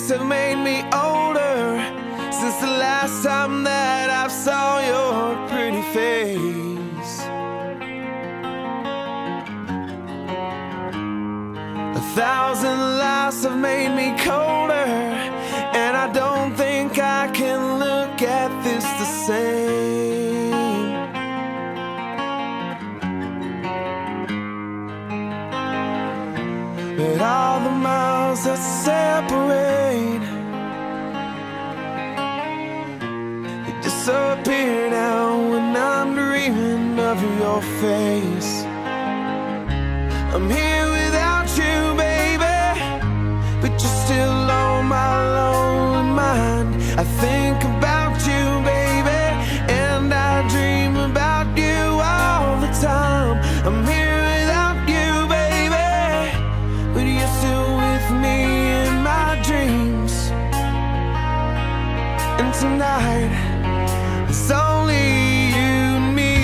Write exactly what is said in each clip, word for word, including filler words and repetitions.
days have made me older since the last time that I saw your pretty face. A thousand lives have made me colder, and I don't think I can look at this the same. But all the miles that separate, they disappear now when I'm dreaming of your face. I'm here without you, baby, but you're still on my lonely mind. I think about you, baby, and I dream about you all the time. I'm here without you, baby, but you're still with me in my dreams. And tonight, it's only you and me.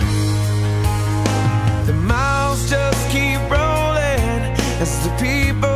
The miles just keep rolling as the people